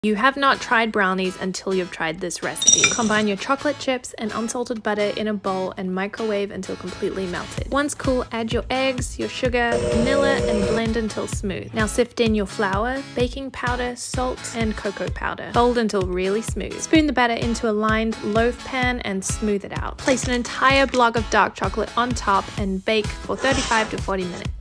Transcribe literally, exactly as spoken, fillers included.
You have not tried brownies until you've tried this recipe. Combine your chocolate chips and unsalted butter in a bowl and microwave until completely melted. Once cool, add your eggs, your sugar, vanilla, and blend until smooth. Now sift in your flour, baking powder, salt, and cocoa powder. Fold until really smooth. Spoon the batter into a lined loaf pan and smooth it out. Place an entire block of dark chocolate on top and bake for thirty-five to forty minutes.